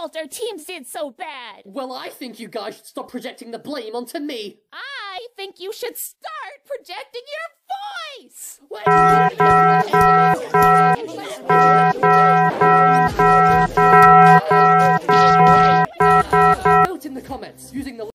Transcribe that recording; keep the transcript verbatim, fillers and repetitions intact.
fault our teams did so bad. Well, I think you guys should stop projecting the blame onto me. I think you should start projecting your voice. Vote in the comments using the